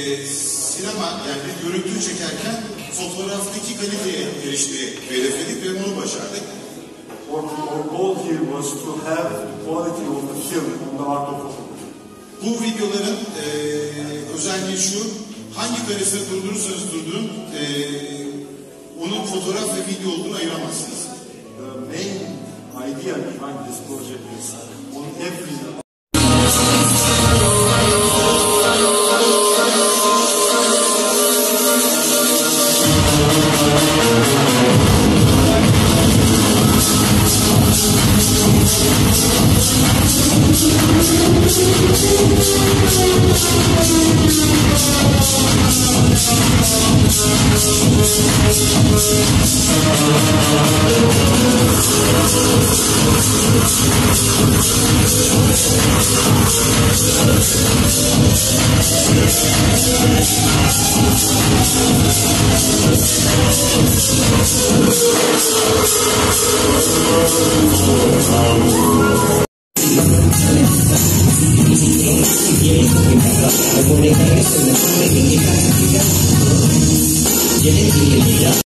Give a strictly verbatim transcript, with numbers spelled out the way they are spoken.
sinema yani bir görüntü çekerken fotoğraftaki kaliteye erişmeyi hedefledik ve bunu başardık. Our, our goal here was to have the quality of the film on the art of photography. Bu videoların e, özelliği şu, hangi karesini durdurursanız durdurun, e, onun fotoğraf ve video olduğunu ayıramazsınız. The main idea behind this project is on every Jadi